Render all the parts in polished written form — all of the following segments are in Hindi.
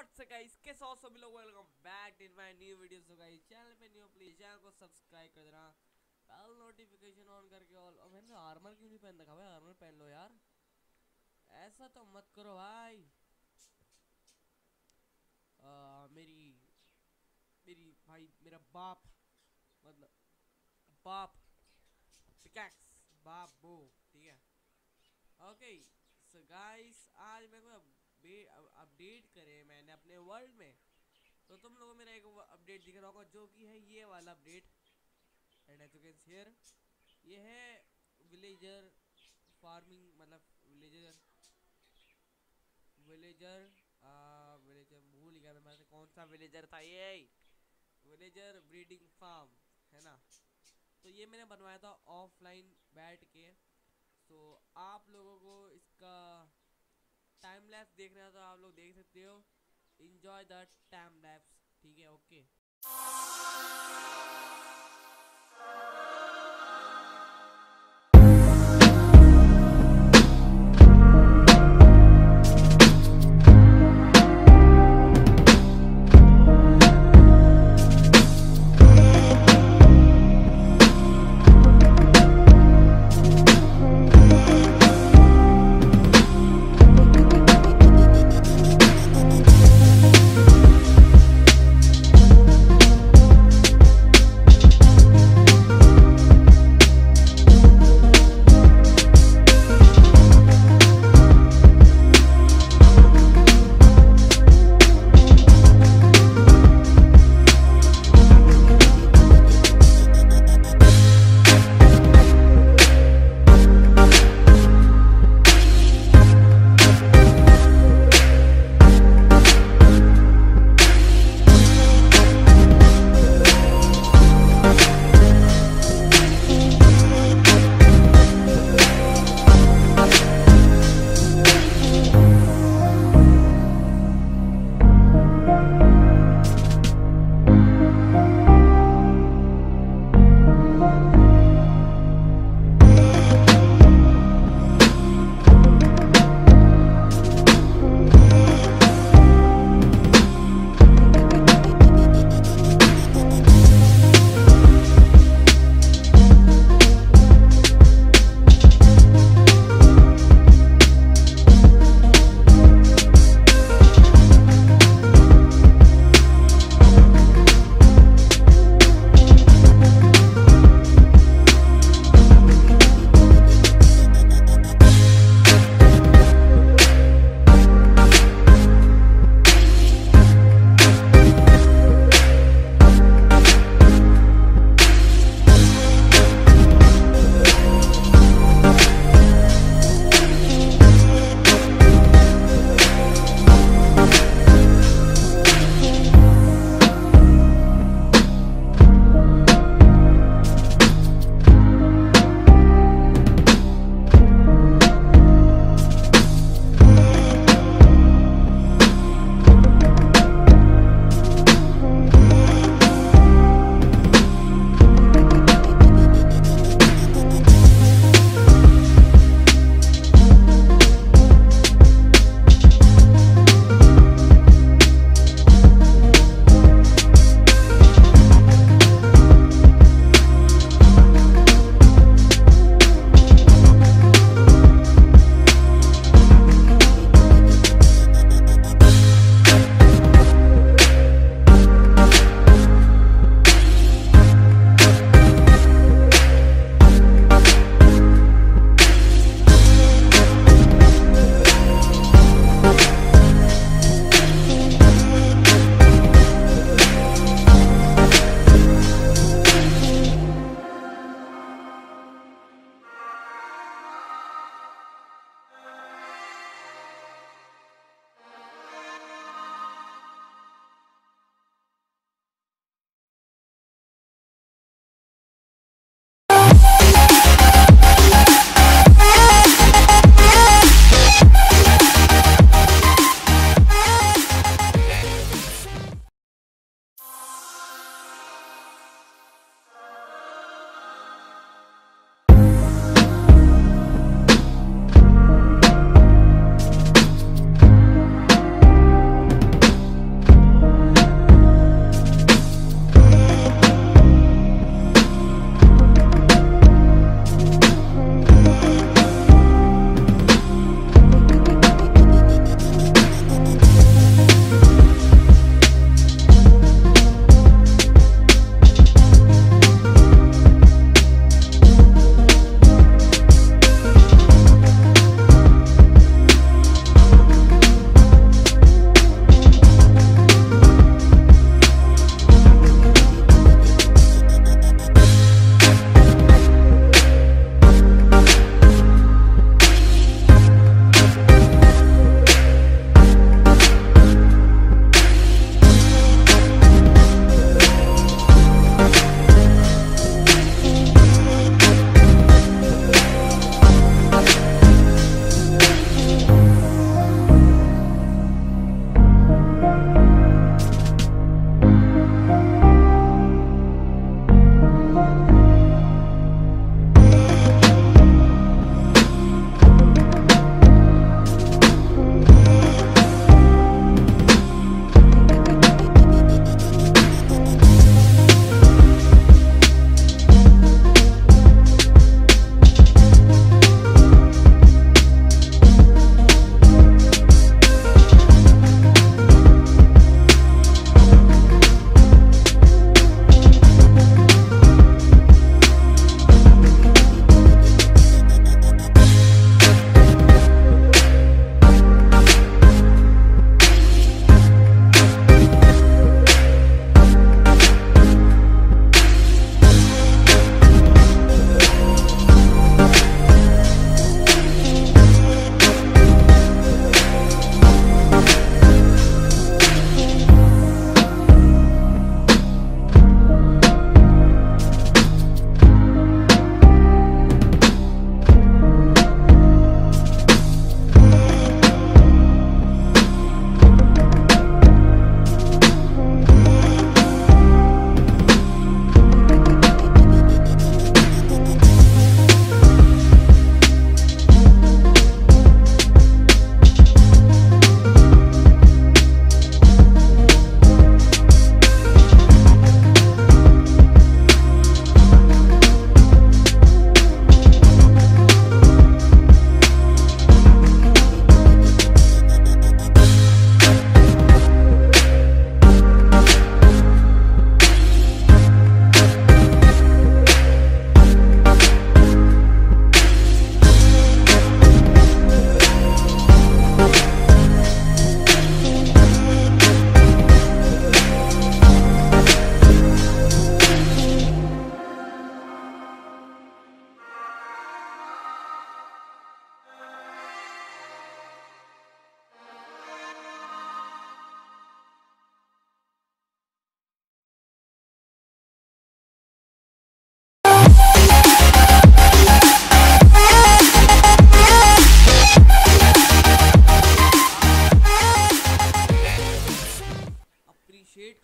व्हाट्स गाइस कैसे हो सभी लोग। Welcome back in my new video. So guys channel पे न्यू प्लीज चैनल को सब्सक्राइब कर देना, बेल नोटिफिकेशन ऑन करके ऑल। और मैंने आर्मर क्यों नहीं पहन रखा भाई? आर्मर पहन लो यार, ऐसा तो मत करो भाई। मेरी मेरी भाई मेरा बाप, मतलब बाप पिकैक्स बाप वो, ठीक है। ओके सो गाइस आज मैं कोई अपडेट करे मैंने अपने वर्ल्ड में, तो तुम लोगों को मेरा एक अपडेट दिख रहा होगा जो कि है ये वाला update. And as you can see here, ये है विलेजर फार्मिंग, मतलब विलेजर विलेजर विलेजर भूल गया मैं कौन सा विलेजर था ये। विलेजर ब्रीडिंग फार्म है ना। तो ये मैंने बनवाया था ऑफलाइन बैठ के। तो आप लोगों को इसका टाइम लैप्स देखना है तो आप लोग देख सकते हो। इंजॉय द टाइम लैप्स, ठीक है। ओके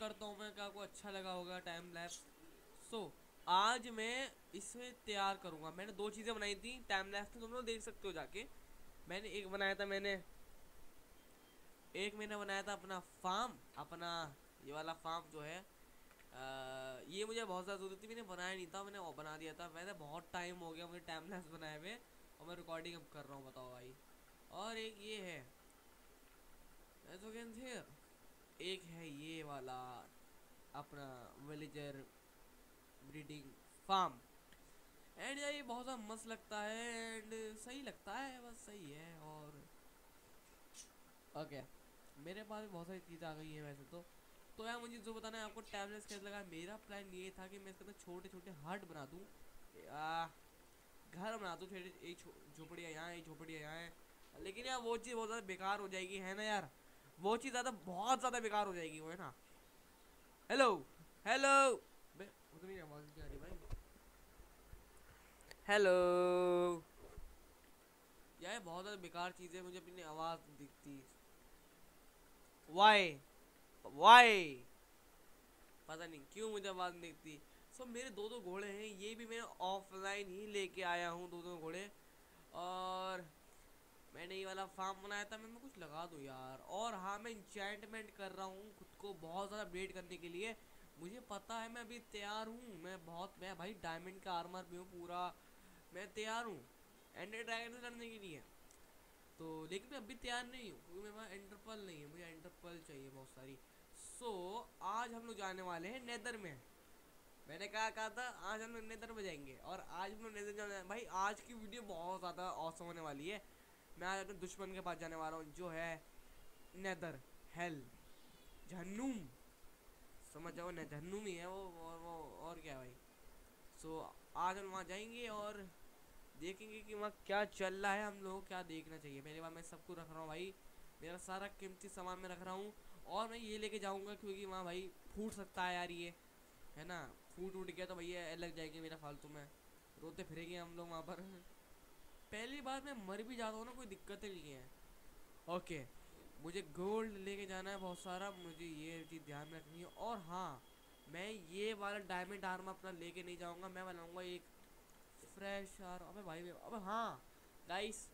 करता हूँ मैं, क्या आपको अच्छा लगा होगा टाइम लैप्स। सो आज मैं इसे तैयार करूँगा। मैंने 2 चीज़ें बनाई थी टाइम लैप्स में, तुम लोग देख सकते हो जाके। मैंने एक बनाया था, मैंने बनाया था अपना फार्म, अपना ये वाला फार्म जो है। ये मुझे बहुत ज़्यादा ज़रूरत थी, मैंने बनाया नहीं था, मैंने वो बना दिया था। मैंने बहुत टाइम हो गया मुझे टाइम लैप्स बनाए हुए, और मैं रिकॉर्डिंग अब कर रहा हूँ, बताओ भाई। और एक ये है, एक है ये वाला अपना विलेजर ब्रीडिंग फार्म। एंड यार ये बहुत ज़्यादा मस्त लगता है एंड सही लगता है, बस सही है। और ओके, मेरे पास भी बहुत सारी चीज़ें आ गई हैं वैसे तो यार मुझे जो बताना है आपको टैबलेट्स कैसे लगा। मेरा प्लान ये था कि मैं इसके अंदर छोटे छोटे हट बना दूँ, घर बना दूँ, छोटे एक झोपड़ियाँ यहाँ, एक झोपड़ियाँ यहाँ है। लेकिन यार वो चीज़ बहुत ज़्यादा बेकार हो जाएगी, है ना यार। वो चीज़ बहुत ज़्यादा बेकार हो जाएगी, वो है ना। हेलो हेलो, उतनी आवाज़ क्या आ रही भाई। हेलो यार, बहुत ज़्यादा बेकार चीज़ है, मुझे अपनी आवाज़ दिखती। वाई वाई, पता नहीं क्यों मुझे आवाज़ नहीं दिखती। सो मेरे 2 घोड़े हैं, ये भी मैं ऑफलाइन ही लेके आया हूँ 2 घोड़े। और मैंने ये वाला फार्म बनाया था, मैं कुछ लगा दूँ यार। और हाँ, मैं इंचेंटमेंट कर रहा हूँ खुद को बहुत ज़्यादा अपडेट करने के लिए। मुझे पता है मैं अभी तैयार हूँ, मैं भाई डायमंड का आर्मर भी हूँ पूरा, मैं तैयार हूँ एंडर ड्रैगन से लड़ने के लिए। तो लेकिन मैं अभी तैयार नहीं हूँ क्योंकि मेरे पास एंटरपल नहीं है, मुझे एंटरपल चाहिए बहुत सारी। सो आज हम लोग जाने वाले हैं नेदर में। मैंने कहा था आज हम लोग नेदर में जाएंगे, और आज हम लोग नेदर जाने भाई। आज की वीडियो बहुत ज़्यादा औसम होने वाली है। मैं आज अपने दुश्मन के पास जाने वाला हूँ जो है नेदर हेल, जहन्नुम, समझ जाओ ना, जहन्नुम ही है वो और क्या है भाई। सो आज हम वहाँ जाएंगे और देखेंगे कि वहाँ क्या चल रहा है, हम लोगों को क्या देखना चाहिए। पहली बार मैं सब कुछ रख रहा हूँ भाई, मेरा सारा कीमती सामान मैं रख रहा हूँ। और मैं ये लेके जाऊँगा क्योंकि वहाँ भाई फूट सकता है यार, ये है ना। फूट उठ गया तो भैया लग जाएगी मेरा फालतू में, रोते फिरेंगे हम लोग वहाँ पर। पहली बार मैं मर भी जाता हूँ ना, कोई दिक्कत नहीं है। ओके, मुझे गोल्ड लेके जाना है बहुत सारा, मुझे ये चीज़ ध्यान में रखनी है। और हाँ, मैं ये वाला डायमंड आर्मर अपना लेके नहीं जाऊँगा, मैं बनाऊँगा एक फ्रेश यार। अबे भाई, अबे हाँ गाइस,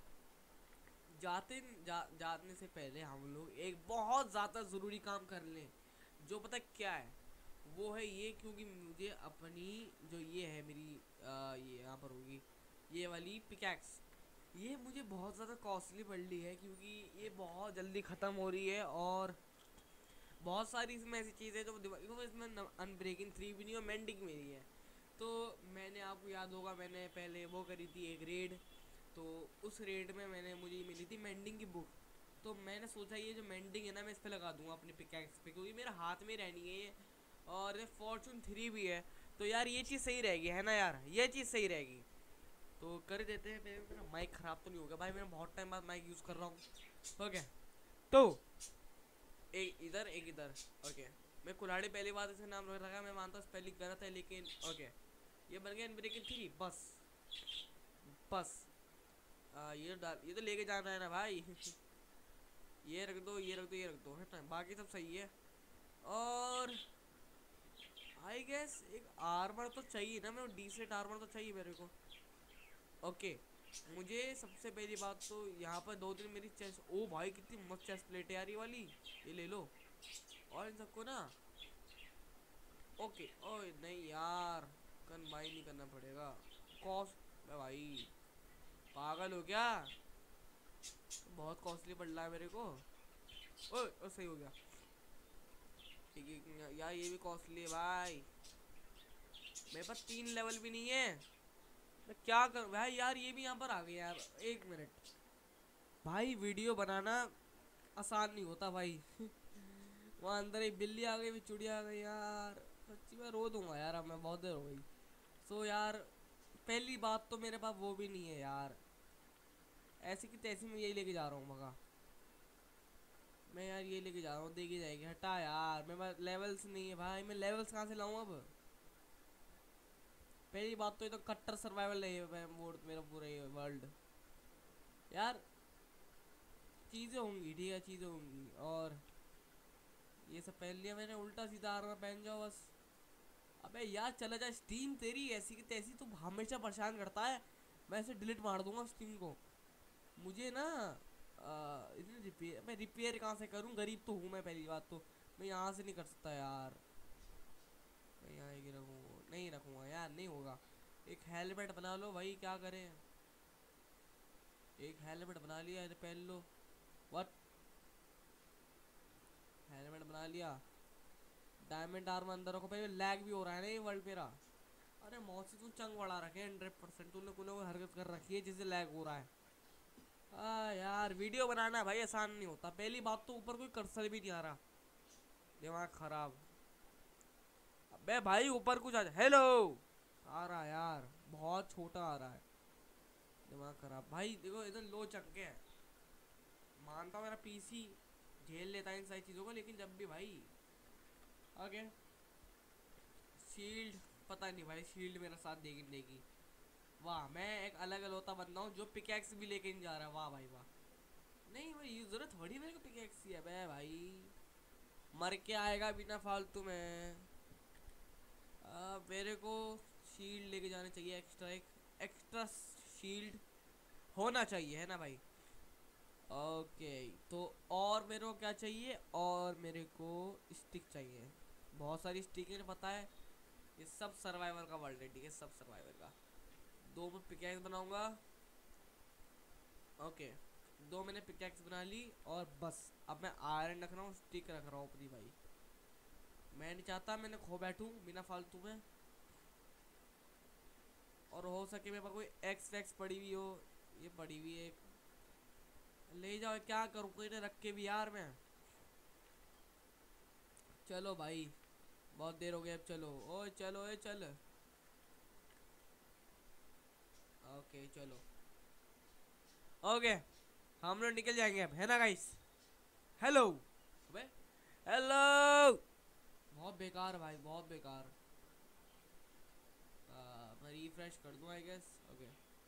जाने से पहले हम लोग एक बहुत ज़्यादा ज़रूरी काम कर लें, जो पता क्या है, वो है ये। क्योंकि मुझे अपनी जो ये है मेरी ये यहाँ पर होगी ये वाली पिकैक्स, ये मुझे बहुत ज़्यादा कॉस्टली पड़ रही है क्योंकि ये बहुत जल्दी ख़त्म हो रही है। और बहुत सारी इसमें ऐसी चीज़ें जो इसमें अनब्रेकिंग 3 भी नहीं और मेंडिंग में नहीं है। तो मैंने, आपको याद होगा, मैंने पहले वो करी थी एक रेड, तो उस रेड में मुझे मिली थी मेंडिंग की बुक। तो मैंने सोचा ये जो मेंडिंग है ना, मैं इस पर लगा दूंगा अपने पिकैक्स पे, क्योंकि मेरे हाथ में रहनी है ये। और ये फॉर्चून 3 भी है, तो यार ये चीज़ सही रहेगी, है ना यार, ये चीज़ सही रहेगी। तो कर देते हैं। मेरा माइक ख़राब तो नहीं होगा भाई, मैं बहुत टाइम बाद माइक यूज़ कर रहा हूँ। ओके, तो एक इधर। ओके, मैं कुल्हाड़ी पहली बार इसे नाम रखा, मैं मानता हूँ स्पेलिंग गलत है, लेकिन ओके, ये बन गया अनब्रेकिंग 3। बस बस ये तो लेके जाना है ना भाई। ये रख दो, ये रख दो, ये रख दो, है ना, बाकी सब सही है। और आई गेस एक आर्मर तो चाहिए ना, मैं डिसेंट आर्मर तो चाहिए मेरे को। ओके, मुझे सबसे पहली बात तो यहाँ पर 2-3 मेरी चेस्ट, ओ भाई कितनी मस्त चेस्ट प्लेट है यार ये वाली, ये ले लो। और इन सबको ना, ओके, ओए नहीं यार, कंबाइन नहीं करना पड़ेगा, कॉस्ट भाई, पागल हो क्या, तो बहुत कॉस्टली पड़ रहा है मेरे को। ओ सही हो गया यार, ये भी कॉस्टली है भाई, मेरे पास 3 लेवल भी नहीं है, मैं क्या करूं भाई। यार ये भी यहाँ पर आ गया यार, 1 मिनट भाई, वीडियो बनाना आसान नहीं होता भाई। वहाँ अंदर एक बिल्ली आ गई, चिड़िया आ गई यार, सच्ची मैं रो दूंगा यार, अब मैं बहुत देर हो गई। सो यार पहली बात तो मेरे पास वो भी नहीं है यार, ऐसी की तैसी मैं यही लेके जा रहा हूँ मगा, मैं यार ये लेके जा रहा हूँ, देखी जाएगी। हटा यार, मेरे पास लेवल्स नहीं है भाई, मैं लेवल्स कहाँ से लाऊं अब। पहली बात तो ये तो कट्टर सर्वाइवल है मोड मेरा पूरा ये वर्ल्ड यार, चीज़ें होंगी ठीक है, चीज़ें होंगी। और ये सब पहन लिया मैंने, उल्टा सीधा आर्मर पहन जाओ बस। अबे यार चला जा, स्टीम तेरी ऐसी की तैसी तू हमेशा परेशान करता है। मैं इसे डिलीट मार दूंगा स्टीम को। मुझे ना इतने रिपेयर, मैं रिपेयर कहाँ से करूँ, गरीब तो हूँ मैं, पहली बात तो मैं यहाँ से नहीं कर सकता यार। मैं यहाँ ही रखूँ, नहीं रखूँगा यार, नहीं होगा। एक हेलमेट बना लो भाई, क्या करें। एक हेलमेट बना लिया, इन्हें पहन लो। व्हाट, हेलमेट बना लिया। डायमंड आर्मर अंदर रखो भाई, लैग भी हो रहा है ना ये वर्ल्ड मेरा। अरे मौसी तू चंग बढ़ा रखे 100%, तूने कोई हरकत कर रखी है जिससे लैग हो रहा है। यार वीडियो बनाना भाई आसान नहीं होता, पहली बात तो ऊपर कोई कर्सर भी नहीं आ रहा, दिमाग खराब। अबे भाई ऊपर कुछ आ, हेलो आ रहा है यार, बहुत छोटा आ रहा है, दिमाग खराब भाई। देखो इधर लो चंके हैं, मानता हूँ मेरा पीसी झेल लेता है इन सारी चीज़ों को, लेकिन जब भी भाई आगे शील्ड, पता नहीं भाई शील्ड मेरा साथ देगी नहीं देगी। वाह, मैं एक अलग अलौता बंदा हूँ जो पिकैक्स भी लेके नहीं जा रहा है, वाह भाई वाह। नहीं भाई ये जरूरत थोड़ी मेरे को पिकैक्स की है बे भाई, मर के आएगा बिना फालतू में। मेरे को शील्ड लेके जाने चाहिए, एक्स्ट्रा एक एक्स्ट्रा शील्ड होना चाहिए, है ना भाई। ओके तो और मेरे को क्या चाहिए, और मेरे को स्टिक चाहिए, बहुत सारी स्टिक है पता है। ये सब सर्वाइवर का वर्ल्ड है, ठीक है, सब सर्वाइवर का। दो मैं पिकैक्स बनाऊंगा, ओके। दो मैंने पिकैक्स बना ली और बस अब मैं आयरन रख रहा हूँ, स्टिक रख रहा हूँ अपनी भाई। मैं नहीं चाहता मैंने खो बैठूं बिना फालतू में, और हो सके मेरे पास कोई एक्स वैक्स पड़ी हुई हो। ये पड़ी हुई है, ले जाओ, क्या करूँ कोई ने रख के भी यार मैं। चलो भाई बहुत देर हो गई, अब चलो, ओ चलो ए चल। ओके चलो, ओके हम लोग निकल जाएंगे अब, है ना गाइस। हेलो, अबे हेलो, बहुत बेकार भाई, बहुत बेकार। मैं रिफ्रेश कर दूं आई गेस, ओके।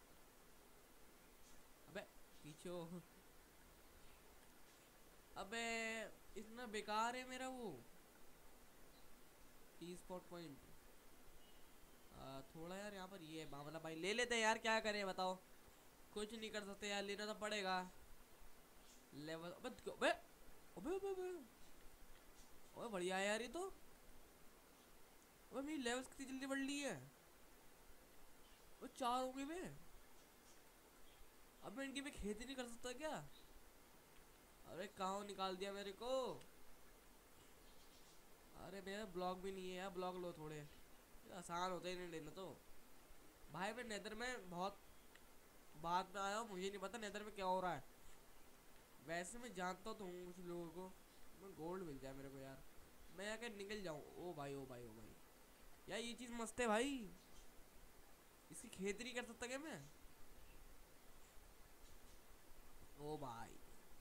अबे पीछे हो, अबे इतना बेकार है मेरा वो टी स्पॉट पॉइंट। थोड़ा यार यहाँ पर ये मामला भाई ले लेते हैं यार, क्या करें बताओ, कुछ नहीं कर सकते यार, लेना तो पड़ेगा। लेवल, अबे अबे अबे अबे अबे, अबे बढ़िया है यार ये तो। अबे मेरी लेवल्स कितनी जल्दी बढ़ ली है, वो 4 हो गए बे। अब मैं इनकी भी खेती नहीं कर सकता क्या। अरे कहाँ निकाल दिया मेरे को। अरे मेरा ब्लॉक भी नहीं है यार, ब्लॉक लो थोड़े, आसान होते ही नहीं लेना तो। भाई मैं नेदर में बहुत बाद में आया हूँ, मुझे नहीं पता नेदर में क्या हो रहा है। वैसे मैं जानता तो हूँ कुछ लोगों को, मैं गोल्ड मिल जाए मेरे को यार, मैं यहाँ के निकल जाऊँ। ओ भाई ओ भाई ओ भाई, यार ये चीज़ मस्त है भाई, इसकी खेती नहीं कर सकता क्या मैं। ओ भाई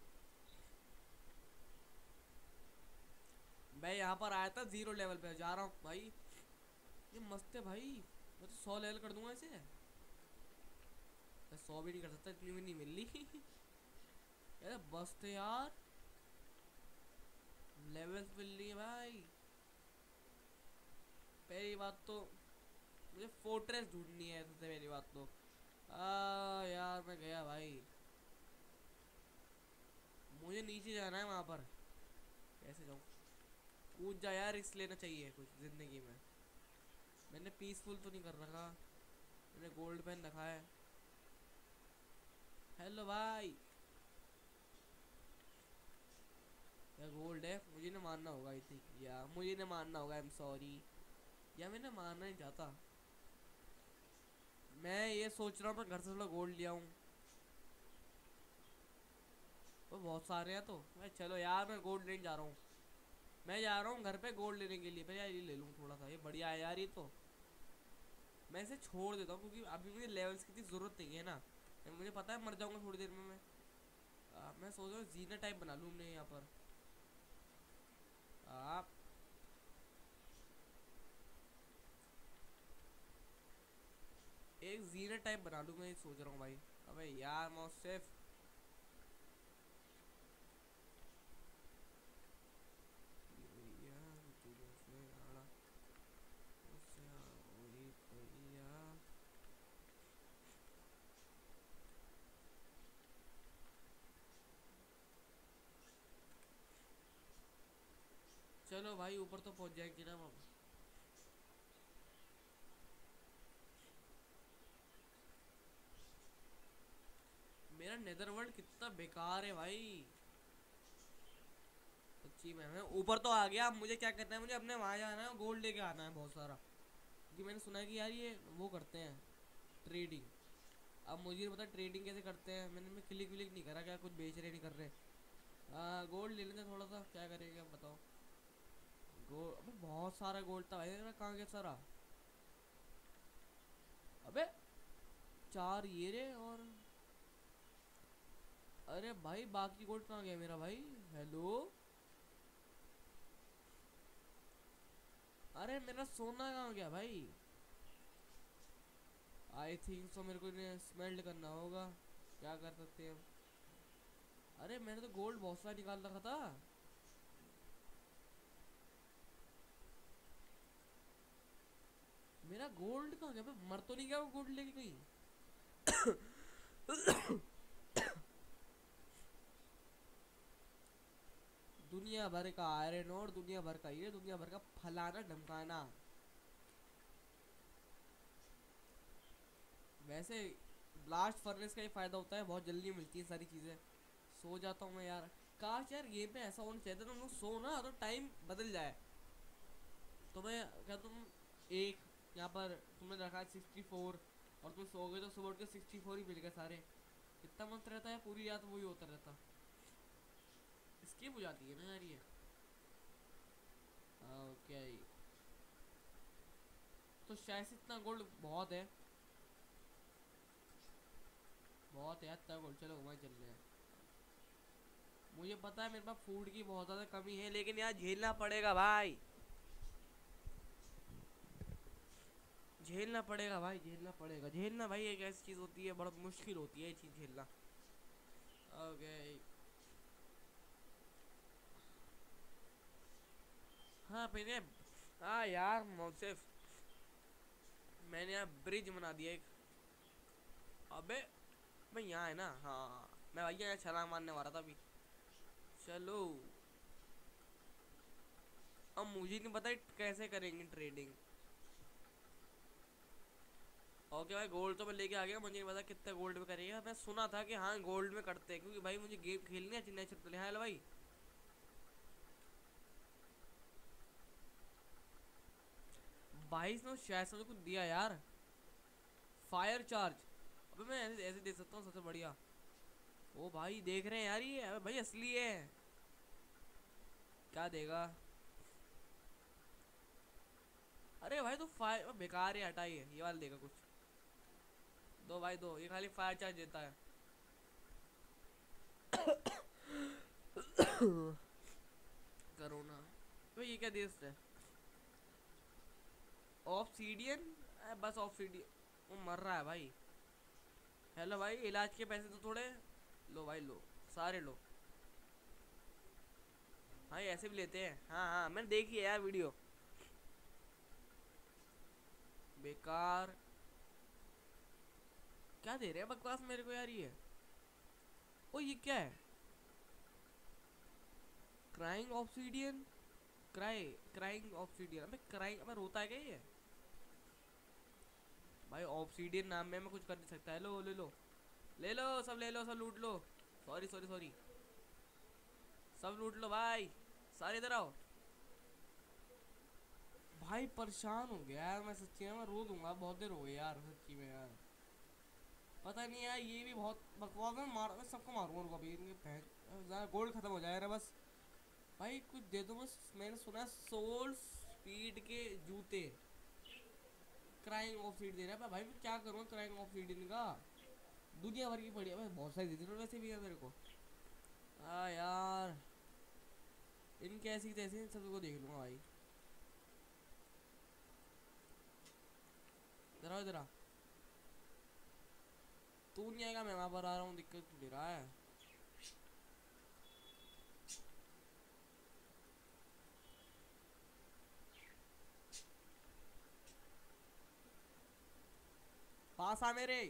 मैं यहाँ पर आया था 0 लेवल पे, जा रहा हूँ भाई। ये मस्त है भाई, मैं तो 100 लेवल कर दूंगा इसे। मैं 100 भी नहीं कर सकता, इतनी भी नहीं मिल रही। यार बस तो यार लेवल्स मिल रही है भाई। पहली बात तो मुझे फोर्ट्रेस ढूंढनी है, सबसे पहली बात तो। यार मैं गया भाई, मुझे नीचे जाना है वहाँ पर, कैसे जाऊँ। कूद जा यार, रिस्क लेना चाहिए कुछ जिंदगी में। मैंने पीसफुल तो नहीं कर रखा, मैंने गोल्ड पेन रखा है। हेलो भाई, क्या गोल्ड है, मुझे ना मानना होगा आई थिंक, या मुझे ना मानना होगा, आई एम सॉरी। या मैं ना मानना नहीं चाहता, मैं ये सोच रहा हूँ मैं घर से थोड़ा गोल्ड ले आऊँ। वो बहुत सारे हैं तो मैं, चलो यार मैं गोल्ड लेने जा रहा हूँ। मैं जा रहा हूँ घर पे गोल्ड लेने के लिए, मैं यार ये ले लूँ थोड़ा सा, ये बढ़िया है यार ये तो। मैं इसे छोड़ देता हूँ क्योंकि अभी मुझे लेवल्स की ज़रूरत नहीं है ना, मुझे पता है मर जाऊँगा थोड़ी देर में मैं। मैं सोच रहा हूँ जीना टाइप बना लूँ मैं यहाँ पर। आप एक जीना टाइप बना लूँ मैं, सोच रहा हूँ भाई। अबे यार मौसिफ, चलो भाई ऊपर तो पहुंच जाएंगे ना हम। मेरा नेदरवर्ल्ड कितना बेकार है भाई, सच्ची में। मैं ऊपर तो आ गया, अब मुझे क्या करना है, मुझे अपने वहां जाना है, गोल्ड लेके आना है बहुत सारा, क्योंकि मैंने सुना है कि यार ये वो करते हैं ट्रेडिंग। अब मुझे नहीं पता ट्रेडिंग कैसे करते हैं, मैं क्लिक विलिक नहीं करा, क्या कुछ बेच रहे नहीं कर रहे। गोल्ड ले लेते थोड़ा सा, क्या करेंगे अब बताओ। गोल्ड, अबे बहुत सारा गोल्ड था भाई मेरा, कहाँ गया सारा। अबे 4 ये रे, और अरे भाई बाकी गोल्ड कहाँ गया मेरा भाई। हेलो, अरे मेरा सोना कहाँ गया भाई। आई थिंक सो मेरे को स्मेल्ट करना होगा, क्या कर सकते हैं हम। अरे मैंने तो गोल्ड बहुत सारा निकाल रखा था। मेरा गोल्ड कहाँ गया, मैं मर तो नहीं गया वो गोल्ड लेके कहीं। दुनिया भर का आयरन और दुनिया भर का ये, दुनिया भर का फलाना ढमकाना। वैसे ब्लास्ट फर्नेस का ही फायदा होता है, बहुत जल्दी मिलती है सारी चीजें। सो जाता हूँ मैं यार, काश यार गेम में ऐसा होना चाहिए, तुम लोग सो ना तो टाइम बदल जाए। तो मैं क्या, तुम एक यहाँ पर तुमने रखा है 64, और तुम सो गए तो सुबह उठ के 64 ही मिल गए सारे। कितना मस्त रहता है, पूरी रात वही होता रहता। स्किप हो जाती है ना यार ये। ओके, तो शायद से इतना गोल्ड बहुत है, बहुत है इतना गोल्ड। चलो वहाँ चल रहे हैं। मुझे पता है मेरे पास फूड की बहुत ज़्यादा कमी है, लेकिन यार झेलना पड़ेगा भाई, झेलना पड़ेगा भाई, झेलना पड़ेगा। झेलना भाई एक ऐसी चीज़ होती है, बड़ा मुश्किल होती है ये चीज़ झेलना। ओके, हाँ मैंने, हाँ यार मौसिफ, मैंने यहाँ ब्रिज बना दिया एक। अबे मैं यहाँ है ना, हाँ मैं भैया यहाँ छलांग मारने वाला था अभी। चलो, अब मुझे नहीं पता कैसे करेंगे ट्रेडिंग। ओके भाई, गोल्ड तो मैं लेके आ गया, मुझे नहीं पता कितना गोल्ड में करेगा। मैं सुना था कि हाँ गोल्ड में करते हैं, क्योंकि भाई मुझे गेम खेलनी है नेचुरल। हाँ भाई, 22 ने शायद से मुझे कुछ दिया यार, फायर चार्ज। अबे मैं ऐसे ऐसे दे सकता हूँ सबसे बढ़िया। ओ भाई देख रहे हैं यार ये, अबे भाई असली है। क्या देगा, अरे भाई तो फायर बेकार है, हटाइए, ये वाला देगा कुछ। दो भाई दो, ये खाली फायर चार्ज देता है। करोना, तो ये क्या देश है, ऑब्सीडियन। बस ऑब्सीडियन, वो मर रहा है भाई। हेलो भाई, इलाज के पैसे तो थोड़े लो भाई, लो सारे लो। हाँ ये ऐसे भी लेते हैं, हाँ हाँ मैंने देखी है यार वीडियो। बेकार, क्या दे रहे हैं बकवास मेरे को यार ये। ओ ये क्या है, क्राइंग ऑब्सीडियन, क्राइंग ऑब्सीडियन। अबे क्राइंग, अबे रोता है क्या ये भाई। ऑब्सीडियन नाम में मैं कुछ कर नहीं सकता। लो ले लो, ले लो सब, ले लो सब, लूट लो। सॉरी सॉरी सॉरी, सब लूट लो भाई, सारे इधर आओ। भाई परेशान हो गया यार मैं, सच्ची में मैं रो दूंगा, बहुत देर हो गई यार सच्ची में यार। पता नहीं यार, ये भी बहुत बकवास है। मैं सबको मारूंगा उनको अभी, इनके गोल्ड खत्म हो जाएगा बस। भाई कुछ दे दो बस। मैंने सुना है सोल स्पीड के जूते क्राइंग ऑफ सीड दे रहा है भाई। मैं क्या करूँ क्राइंग ऑफ सीड इनका, दुनिया भर की पड़ी है भाई, बहुत सारी दे दी वैसे भी है मेरे को। हाँ यार, इनके ऐसी तैसी सबको देख लूंगा भाई। जरा जरा, तू नहीं आएगा, मैं वहां पर आ रहा हूँ, दिक्कत दे रहा है। पास आ मेरे।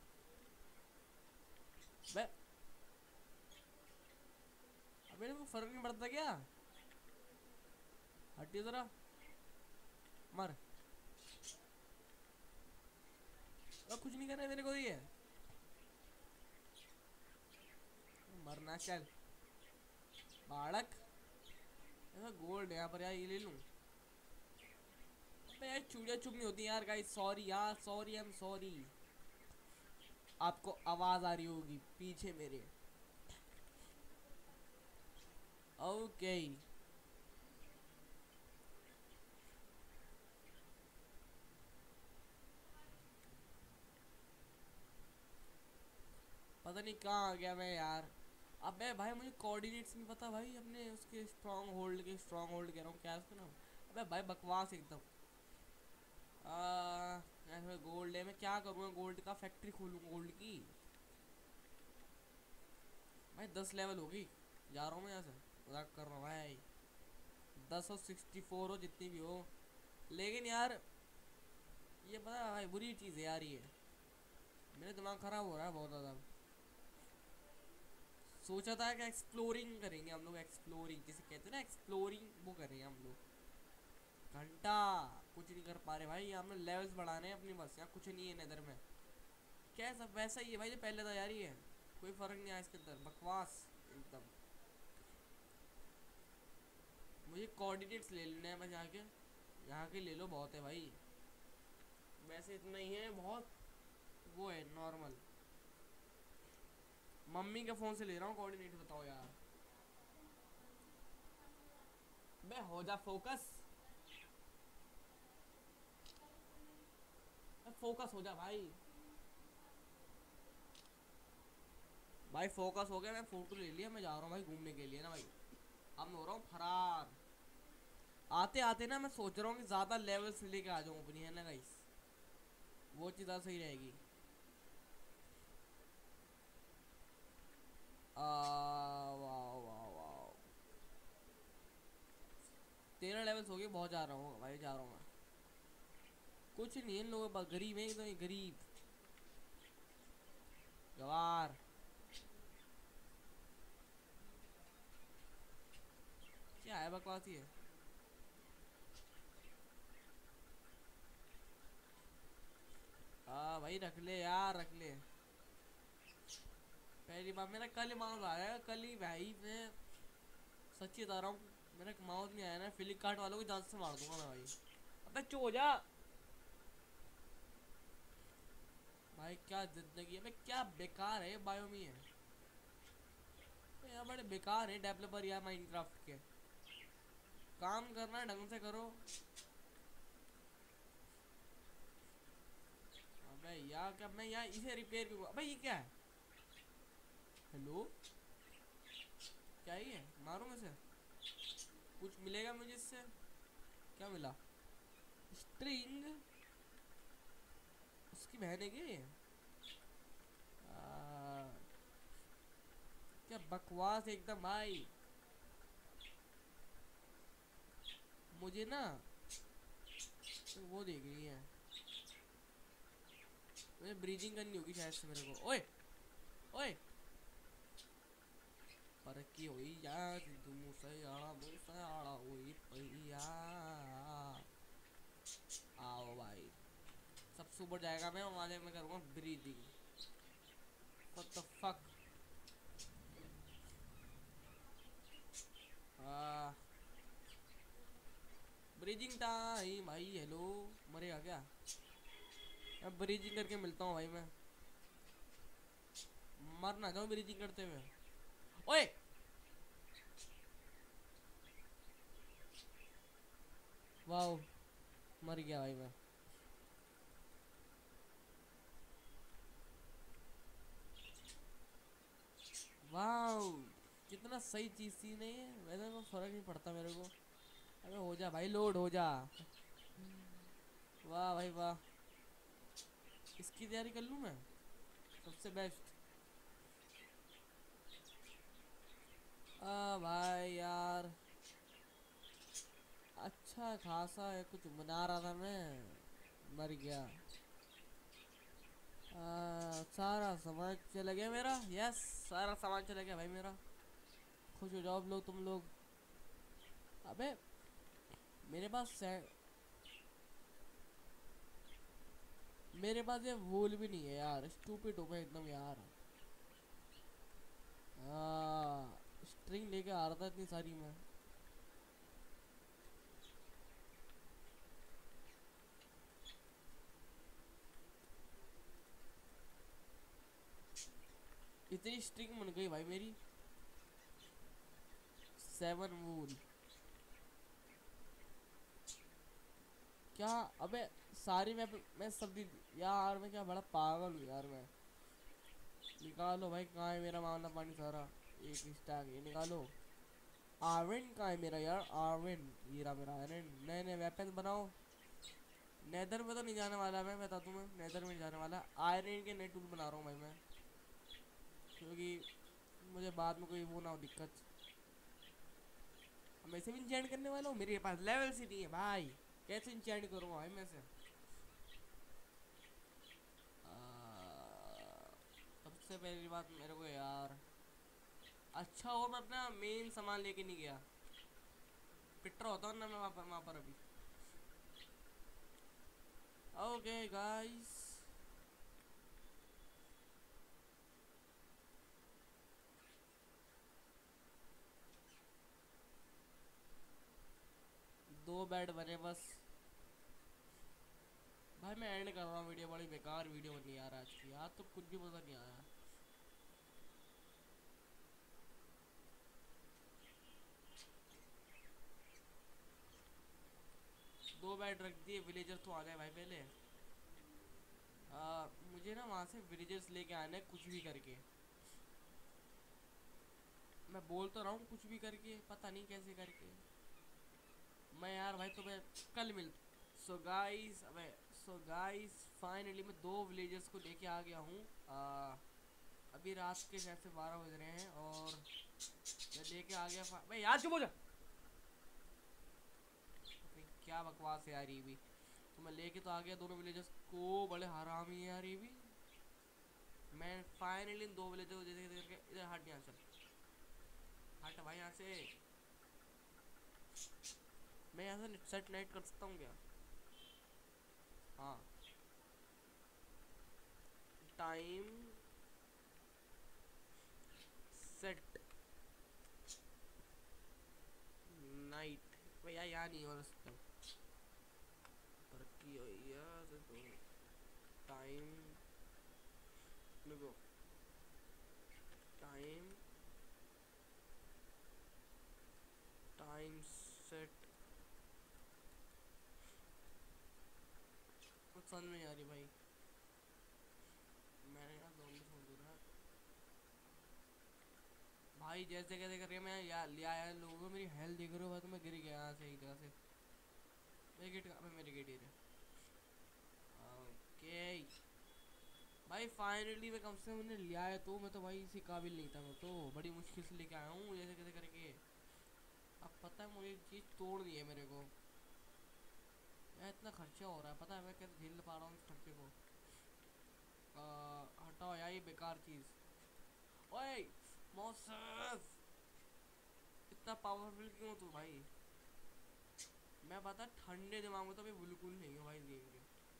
बे अब मेरे को फर्क नहीं पड़ता क्या। हटिए जरा, मर। अब कुछ नहीं करना है मेरे को, ये मरना चल बाड़क। ऐसा गोल्ड यहाँ पर यार, ये ले लूं। अबे यार चूड़ियाँ चुप नहीं होती यार गाइस, सॉरी यार, सॉरी, आई एम सॉरी। आपको आवाज आ रही होगी पीछे मेरे। ओके पता नहीं कहाँ आ गया मैं यार। अबे भाई मुझे कोऑर्डिनेट्स नहीं पता भाई अपने उसके, स्ट्रॉन्ग होल्ड के, स्ट्रॉन्ग होल्ड कह रहा हूँ, क्या है उसका नाम। अबे भाई बकवास एकदम। ऐसे गोल्ड है, मैं क्या करूँगा, गोल्ड का फैक्ट्री खोलूँ गोल्ड की। भाई 10 लेवल होगी, जा रहा हूँ मैं यहाँ से, मजाक कर रहा हूँ भाई। 10 और 64 हो, जितनी भी हो, लेकिन यार ये पता है भाई बुरी चीज़ है यार ये। मेरा दिमाग खराब हो रहा है बहुत ज़्यादा। सोचा था कि एक्सप्लोरिंग करेंगे हम लोग, एक्सप्लोरिंग जिसे कहते हैं ना, एक्सप्लोरिंग वो करेंगे हम लोग। घंटा कुछ नहीं कर पा रहे भाई, यहाँ में लेवल्स बढ़ाने हैं अपनी, बस यहाँ कुछ नहीं है नेदर में। क्या सब वैसा ही है भाई जो पहले था यार, ये कोई फर्क नहीं आया इसके अंदर, बकवास एकदम। मुझे कोऑर्डिनेट्स ले लेने हैं बस, यहाँ के ले लो, बहुत है भाई। वैसे इतना ही है बहुत, वो है नॉर्मल। मम्मी के फ़ोन से ले रहा हूँ कोऑर्डिनेट, बताओ यार। बे हो जा फोकस, फोकस हो जा भाई। भाई फोकस हो गया, मैं फोटो ले लिया, मैं जा रहा हूँ भाई घूमने के लिए ना भाई। अब मैं हो रहा हूँ फरार। आते आते ना मैं सोच रहा हूँ कि ज़्यादा लेवल्स लेके आ जाऊँ अपनी, है ना गाइस, वो चीज़ सही रहेगी। वाह वाह वाह, 13 लेवल्स हो गए, बहुत जा रहा हूँ भाई, जा रहा हूँ मैं। कुछ नहीं, इन लोगों पर गरीब है एकदम, गरीब गवार। क्या है बकवास ये। हाँ भाई रख ले यार, रख ले। पहली बार मेरा कल माउस आया, कल ही भाई, मैं सच्ची बता रहा हूँ। मेरा माउस नहीं आया ना, फ्लिपकार्ट वालों को जान से मार दूंगा मैं भाई। अबे चो जा भाई, क्या जिंदगी है भाई, क्या बेकार है बायोमी है यार, बड़े बेकार है डेवलपर यार माइनक्राफ्ट के। काम करना है ढंग से करो। अबे यार क्या मैं यहाँ इसे रिपेयर करूँ, अबे ये क्या है, हेलो, क्या ही है, मारूँ मैं इसे, कुछ मिलेगा मुझे इससे, क्या मिला, स्ट्रिंग, उसकी बहन है क्या ये। क्या बकवास एकदम भाई। मुझे ना तो वो देख रही है, मुझे ब्रीजिंग करनी होगी शायद से मेरे को। ओए ओए, पर की हुई यार, तुम मुझसे आड़ा हुई पैया। आओ भाई, सबसे ऊपर जाएगा मैं, वहाँ मैं करूँगा breathing. What the fuck. Breathing time भाई, हेलो, मरेगा क्या। अब ब्रीजिंग करके मिलता हूँ भाई मैं, मर ना जाऊँ ब्रीजिंग करते हुए। ओए वाह, मर गया भाई मैं। वाह कितना सही चीज़ थी, नहीं है वैसे कोई फर्क नहीं पड़ता मेरे को। अबे हो जा भाई, लोड हो जा। वाह भाई वाह, इसकी तैयारी कर लूँ मैं, सबसे बेस्ट। भाई यार, अच्छा खासा है, कुछ बना रहा था मैं, मर गया। सारा सामान चला गया मेरा, यस, सारा सामान चला गया भाई मेरा। खुश हो जाओ अब लोग, तुम लोग। अबे मेरे पास मेरे पास ये वूल भी नहीं है यार, स्टूपिड हो मैं एकदम यार। स्ट्रिंग लेके आ रहा था इतनी सारी मैं। इतनी स्ट्रिंग बन गई भाई मेरी। 7 वूल। क्या? अबे सारी मैं सब यार मैं क्या बड़ा पागल हूँ यार मैं। निकालो भाई, कहाँ है मेरा मामला पानी सारा। एक स्टैक ये निकालो। आर्विन कहाँ है मेरा यार? आर्विन ये रहा मेरा आयरन। नए नए वेपन बनाओ। नेदर में तो नहीं जाने वाला मैं बता दूँ, मैं नेदर में नहीं जाने वाला। आयरन के नए टूल बना रहा हूँ भाई मैं, क्योंकि मुझे बाद में कोई वो ना हो दिक्कत। मैं इसे भी इंचेंट करने वाला हूँ, मेरे पास लेवल से नहीं है भाई, कैसे इंचेंट करूँगा भाई मैं से। सबसे पहली बात मेरे को यार, अच्छा हो मैं अपना मेन सामान लेके नहीं गया। पिटर होता हूँ ना मैं वहाँ पर अभी। ओके गाइस, दो बेड बने बस। भाई मैं एंड कर रहा हूँ वीडियो, बड़ी बेकार वीडियो बनी यार आज की यार, तो कुछ भी पता नहीं आया। दो बेड रख दिए, विलेजर तो आ गए भाई पहले। मुझे ना वहाँ से विलेजर्स लेके आने कुछ भी करके। मैं बोल तो रहा हूँ कुछ भी करके, पता नहीं कैसे करके। मैं यार भाई तुम्हें कल मिल। सो गाइस फाइनली मैं दो विलेजर्स को लेके आ गया हूँ। अभी रात के जैसे 12 बज रहे हैं और मैं लेके आ गया भाई यार चुप हो जा। क्या बकवास है यार ये भी। तो मैं लेके तो आ गया दोनों विलेजर्स को, बड़े हरामी है यार ये भी। मैं फाइनली इन दो विलेजर्स को जैसे करके इधर हट, यहाँ चल हट भाई यहाँ से। मैं यहाँ से सेट नाइट कर सकता हूँ क्या? हाँ। टाइम सेट नाइट भैया, यहाँ नहीं हो सकता तरक्की हो यार। तो टाइम रुको, टाइम टाइम सेट कुछ समझ में नहीं आ रही भाई। मैंने यार ज़ॉम्बी छोड़ दूँ भाई, जैसे कैसे करके मैं यार ले आया लोगों को। मेरी हेल्थ देख रहे हो भाई, तो मैं गिर गया यहाँ से एक जगह से। मेरे गेट का मेरे गेट ही ओके भाई, फाइनली मैं कम से कम उन्हें ले आया, तो मैं तो भाई इसी काबिल नहीं था, मैं तो बड़ी मुश्किल से लेके आया हूँ जैसे कैसे करके। अब पता है मुझे चीज़ तोड़नी है मेरे को। यार इतना खर्चा हो रहा है, पता है मैं कैसे झेल पा रहा हूँ इस खर्चे को। हटाओ यार ये बेकार चीज़। ओए मौसफ, इतना पावरफुल क्यों तू भाई? मैं पता ठंडे दिमाग में तो अभी बिल्कुल नहीं हूँ भाई इस गेम के।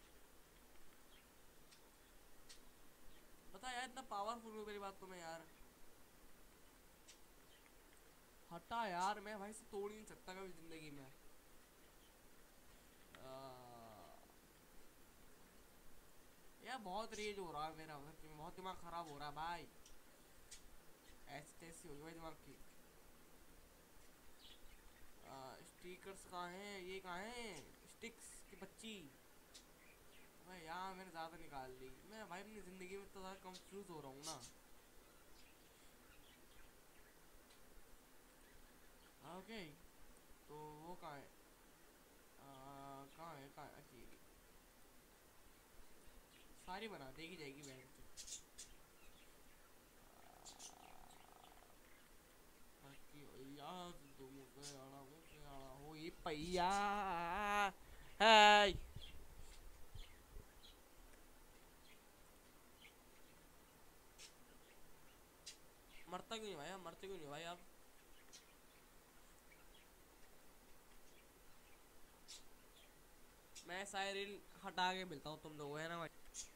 पता यार इतना पावरफुल हूँ मेरी बात तो मैं यार। हटा यार, मैं भाई से तोड़ ही नहीं सकता कभी जिंदगी में। यार बहुत रेज हो रहा है मेरा, बहुत दिमाग खराब हो रहा है भाई। ऐसी तैसी होगी भाई दिमाग की। स्टिकर्स कहाँ हैं? ये कहाँ हैं स्टिक्स की बच्ची? मैं यहाँ मैंने ज़्यादा निकाल ली। मैं भाई अपनी ज़िंदगी में तो ज़्यादा कंफ्यूज हो रहा हूँ ना। ओके, तो वो कहाँ है? कहाँ है अच्छी? सारी बना देगी जाएगी बैंक से। यार तुम मुझसे आड़ा हो ये पैया है। मरता क्यों नहीं भाई? आप मरते क्यों नहीं भाई? आप मैं सायरन हटा के मिलता हूँ तुम लोगों, है ना भाई।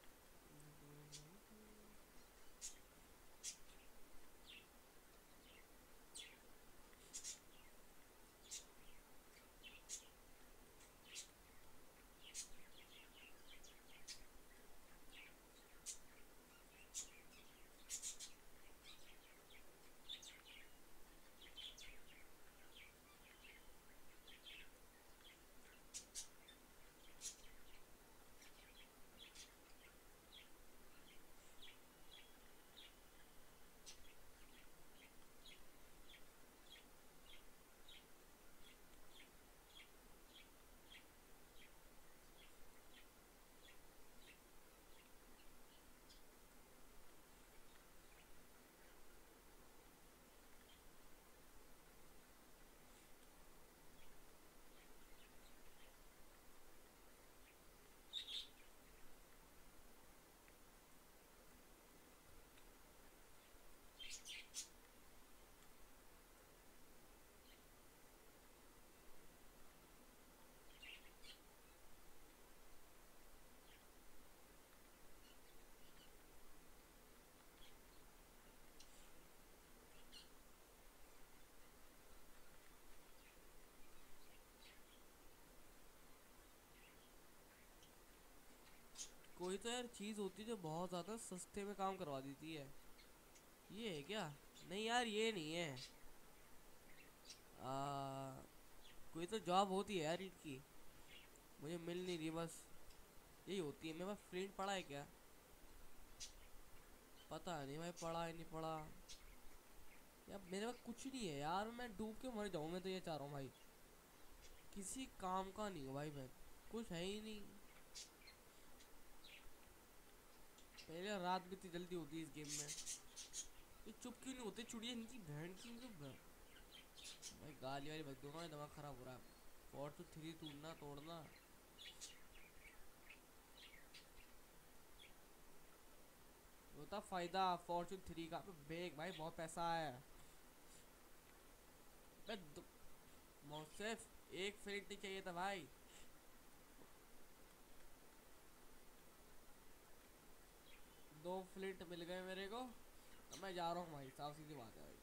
कोई तो यार चीज होती है जो बहुत ज्यादा सस्ते में काम करवा देती है। ये है क्या? नहीं यार ये नहीं है। कोई तो जॉब होती है यार इनकी, मुझे मिल नहीं रही बस। यही होती है। मेरे पास फ्लिंट पड़ा है क्या? पता नहीं भाई, पड़ा है नहीं पड़ा यार। मेरे पास कुछ नहीं है यार, मैं डूब के मर जाऊं। मैं तो ये चाह रहा हूँ भाई, किसी काम का नहीं हो भाई मैं, कुछ है ही नहीं। पहले रात भी इतनी जल्दी होती है इस गेम में। ये चुप क्यों नहीं होते चुड़िया, इनकी बहन की भाई गाली वाली बक दूंगा, दिमाग खराब हो रहा है। 4 to 3 टूटना तोड़ना। होता फायदा फॉर्चून 3 का। बेग भाई बहुत पैसा है। सिर्फ एक फ्लिंट ही चाहिए था भाई। 2 फ्लिंट मिल गए मेरे को। अब मैं जा रहा हूँ भाई, साफ सीधी बात है भाई।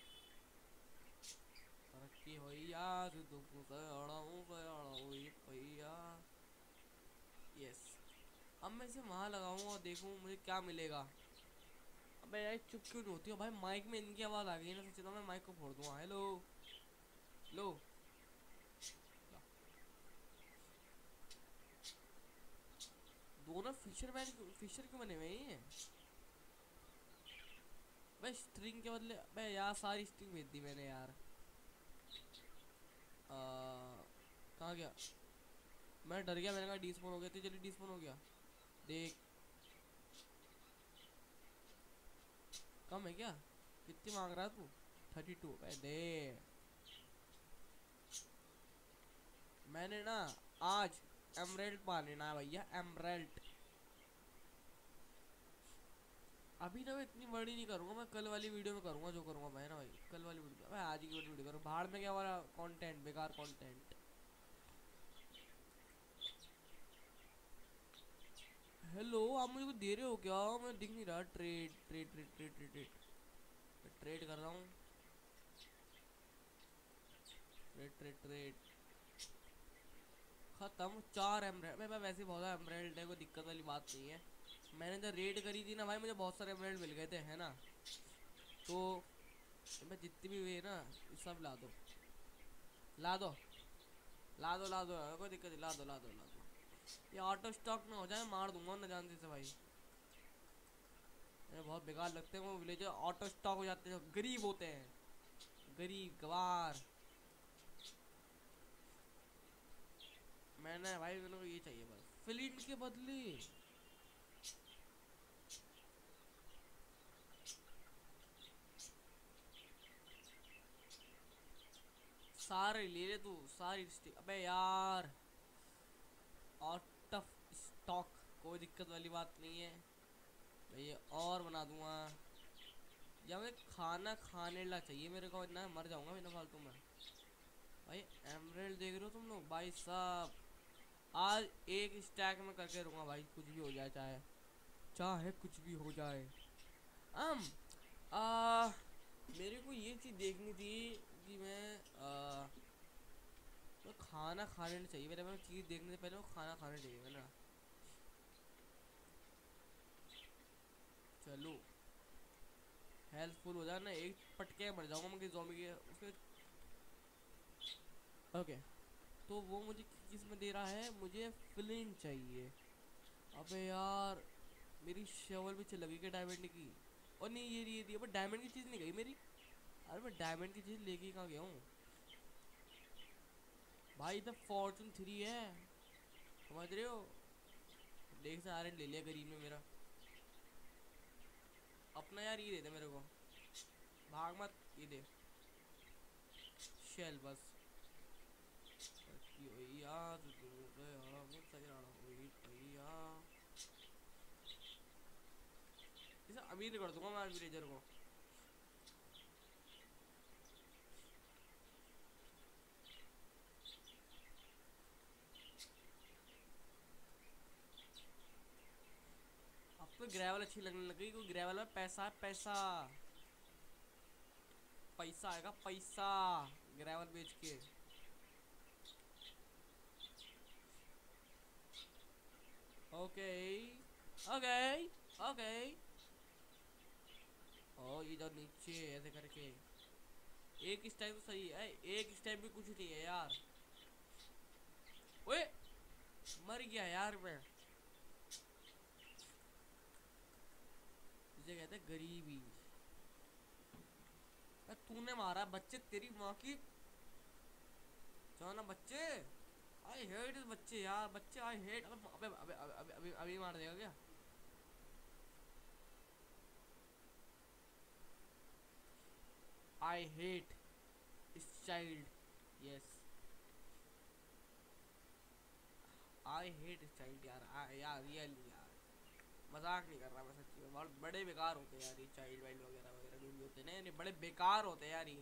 तरक्की होइया दुख से अड़ाऊं से अड़ाऊं ये भैया। यस। अब मैं इसे वहाँ लगाऊंगा और देखूँ मुझे क्या मिलेगा। अबे यार चुप क्यों नहीं होती हो भाई, माइक में इनकी आवाज़ आ गई ना, सोचा था मैं माइक को फोड़ दूँगा। हेलो लो। दोनों फिशर क्यों बने हुए हैं? भाई स्ट्रिंग के बदले, भाई यार सारी स्ट्रिंग भेज दी मैंने यार। कहाँ गया? मैं डर गया, मैंने कहा डिस्पोन हो गया। तो जल्दी डिस्पोन हो गया। देख कम है क्या? कितनी मांग रहा है तू? 32। भाई दे। मैंने ना आज एमरेल्ड पा लेना है भैया, एमरेल्ड। अभी ना मैं इतनी बड़ी नहीं करूँगा, मैं कल वाली वीडियो में करूँगा जो करूँगा भाई ना भाई। कल वाली वीडियो भाई, आज की वीडियो करूँ। बाहर में क्या वाला कंटेंट, बेकार कंटेंट। हेलो आप मुझे कुछ दे रहे हो क्या? मैं दिख नहीं रहा। Trade trade trade trade trade trade trade कर रहा हूँ। ट्रेड ट्रेड ट्रेड खत्म। 4 एमराल्ड। मैं वैसे बहुत सारा एमराल्ड है, कोई दिक्कत वाली बात नहीं है। मैंने जब रेड करी थी ना भाई, मुझे बहुत सारे एमराल्ड मिल गए थे, है ना। तो मैं जितनी भी हुई है ना, सब ला दो ला दो ला दो ला दो, कोई दिक्कत नहीं, ला दो ला दो ला दो। ये ऑटो स्टॉक ना हो जाए, मार दूंगा ना जानते से भाई। मुझे बहुत बेकार लगते हैं वो विलेजर ऑटो स्टॉक हो जाते हैं, जो गरीब होते हैं, गरीब गवार। मैंने भाई मेरे को ये चाहिए बस, फ्लिंट के बदले। सारे ले ले तू, सारी स्टिक। अबे यार आउट ऑफ स्टॉक, कोई दिक्कत वाली बात नहीं है मैं ये और बना दूंगा। या मैं खाना खाने ला चाहिए मेरे को, इतना मर जाऊंगा बिना फालतू में। भाई एमराल्ड देख रहे हो तुम लोग भाई साहब, आज एक स्टैक में करके रहूँगा भाई, कुछ भी हो जाए, चाहे चाहे कुछ भी हो जाए। um, आ, मेरे को ये चीज़ देखनी थी कि मैं खाना खाने चाहिए मेरे, मैं चीज़ देखने से पहले वो खाना खाना चाहिए मेरा। चलो हेल्पफुल हो जाए ना, एक पटके मर जाऊंगा मैं किसी ज़ॉम्बी के उसके। ओके तो वो मुझे किस में दे रहा है, मुझे फ्लिंट चाहिए। अबे यार मेरी शवल भी चल लगी क्या डायमंड की, और नहीं ये दी, बट डायमंड की चीज़ नहीं गई मेरी। अरे मैं डायमंड की चीज़ लेके कहाँ गया हूँ भाई, इधर फॉर्चून 3 है, समझ रहे हो। देख से आयरन ले लिया गरीब में मेरा अपना। यार ये दे दे मेरे को, भाग मत, ये दे शेल बस। यार इसे अमीर कर दूंगा मैं विलेजर को। अब तो ग्रेवल अच्छी लगने लग गई, क्योंकि ग्रेवल में पैसा है, पैसा पैसा आएगा, पैसा ग्रेवल बेच के। Okay okay okay. ओ इधर नीचे ऐसे करके एक स्टेप तो सही है, एक स्टेप भी कुछ नहीं है यार। ओए मर गया यार मैं, तुझे कहते हैं गरीबी। तूने मारा बच्चे, तेरी माँ की जाना बच्चे। आई हेट इस बच्चे यार, बच्चे आई हेट। अबे अबे अबे अबे अभी मार देगा क्या। I hate this child, yes I hate this child यार। यार रियली यार मजाक नहीं कर रहा मैं, सच्ची में बहुत बड़े बेकार होते हैं यार ये चाइल्ड वाइल्ड वगैरह वगैरह जो भी होते हैं ना, बड़े बेकार होते हैं यार ये।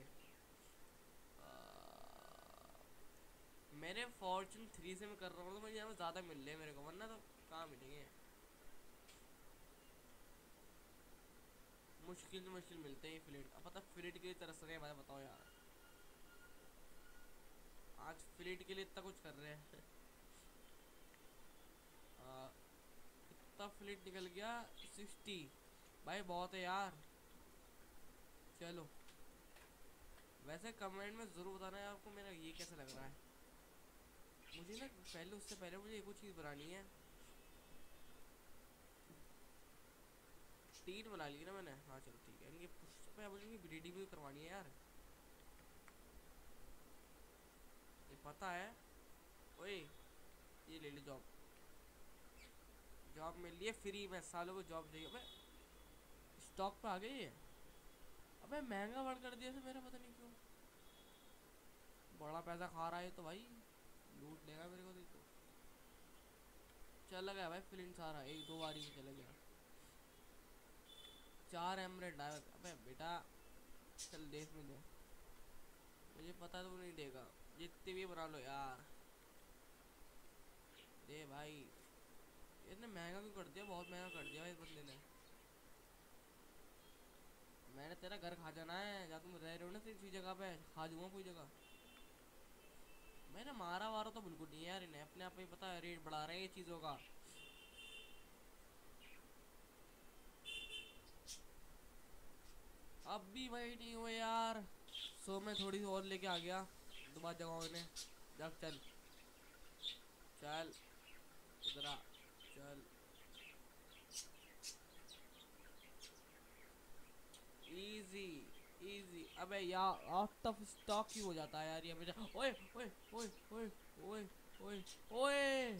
मैंने फॉर्चून 3 से मैं कर रहा हूँ तो मुझे यहाँ ज़्यादा मिल रहे हैं मेरे को, वरना तो कहाँ मिलेंगे, मुश्किल से मुश्किल मिलते हैं फ्लिट। अब पता फ्लिट के लिए तरस रहे हैं भाई, बताओ यार आज फ्लिट के लिए इतना कुछ कर रहे हैं। इतना फ्लिट निकल गया 60 भाई, बहुत है यार। चलो वैसे कमेंट में ज़रूर बताना है आपको मेरा ये कैसा लग रहा है। मुझे ना पहले, उससे पहले मुझे एक और चीज़ बनानी है। 3 बना ली ना मैंने, हाँ चलो ठीक है। इनकी मुझे इनकी ब्रीडिंग भी करवानी है यार, ये पता है। ओए ये ले ली जॉब, जॉब मिल रही है फ्री में, सालों को जॉब चाहिए। अबे स्टॉक पे आ गई है। अबे महंगा बढ़ कर दिया से मेरा, पता नहीं क्यों बड़ा पैसा खा रहा है तो भाई, लूट लेगा मेरे को तो। चला गया भाई फ्लिंट सारा, एक दो बारी में चला गया। 4 एमरेड आया। अबे बेटा चल देख में दे, मुझे पता तो नहीं देगा, जितने भी बना लो यार दे भाई। इतने महंगा क्यों कर दिया, बहुत महंगा कर दिया भाई इस बंदे ने। मैंने तेरा घर खा जाना है, जहाँ तुम रह रहे हो ना इसी जगह पे, खा जाऊंगा कोई जगह। मैंने मारा वारा तो बिल्कुल नहीं है यार, इन्हें अपने आप में पता है रेट बढ़ा रहे हैं ये चीज़ों का। अब भी वही नहीं हुआ यार, सो मैं थोड़ी सी और लेके आ गया, दोबारा जगाओ इन्हें। जग चल चल इधर आ, चल इजी इजी। अबे यार आउट ऑफ स्टॉक ही हो जाता है यार ये मेरा। ओए ओए ओए ओए ओए ओए ओए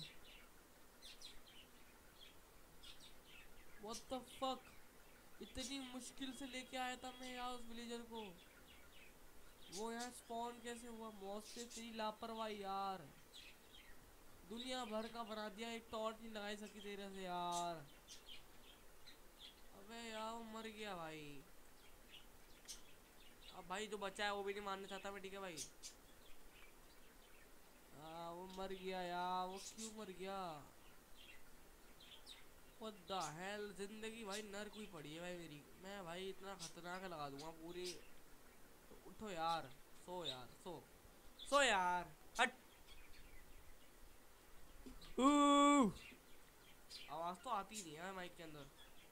व्हाट द फक, इतनी मुश्किल से लेके आया था मैं यार उस विलेजर को, वो यहाँ स्पॉन कैसे हुआ। मौत से तेरी लापरवाही यार, दुनिया भर का बना दिया, एक टॉर्च नहीं लगाई सकी तेरे से यार। अबे यार वो मर गया भाई। अब भाई जो बचा है वो भी नहीं मारना चाहता मैं, ठीक है भाई। हाँ वो मर मर गया यार, वो क्यों मर गया? What the hell, जिंदगी भाई नर्क हुई पड़ी है भाई मेरी। मैं भाई इतना खतरनाक लगा दूंगा पूरी। तो उठो यार, सो यार, सो सो यार, हट। आवाज तो आती नहीं है माइक के अंदर।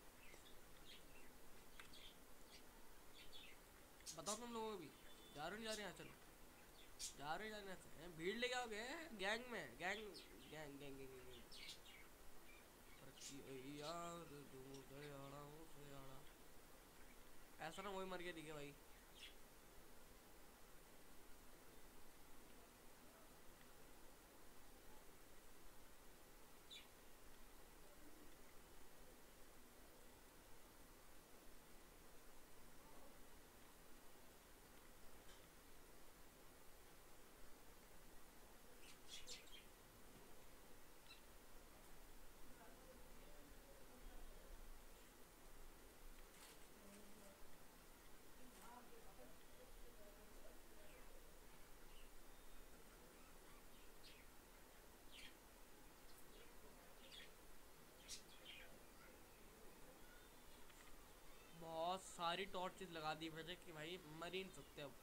बताओ तुम लोगों को भी, जा रहे नहीं जा रहे यहाँ? चलो जा रहे जाने से भीड़ लेके आओगे गैंग में, gang gang gang gang gang. यार तुम सयाड़ा हो सयाड़ा, ऐसा ना वही मर गया दिखे भाई। बहुत सारी टॉर्चेस लगा दी मुझे कि भाई मर ही नहीं सकते अब।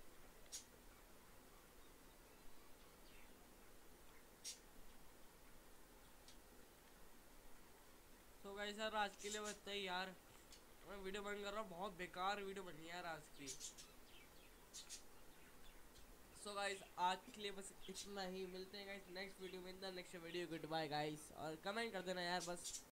तो गाइस यार आज के लिए बस इतना ही यार, मैं वीडियो बंद कर रहा हूँ, बहुत बेकार वीडियो बनी यार आज की। सो गाइस आज के लिए बस इतना ही, मिलते हैं गाइस नेक्स्ट वीडियो में, in the next video, good bye guys. और कमेंट कर देना यार बस।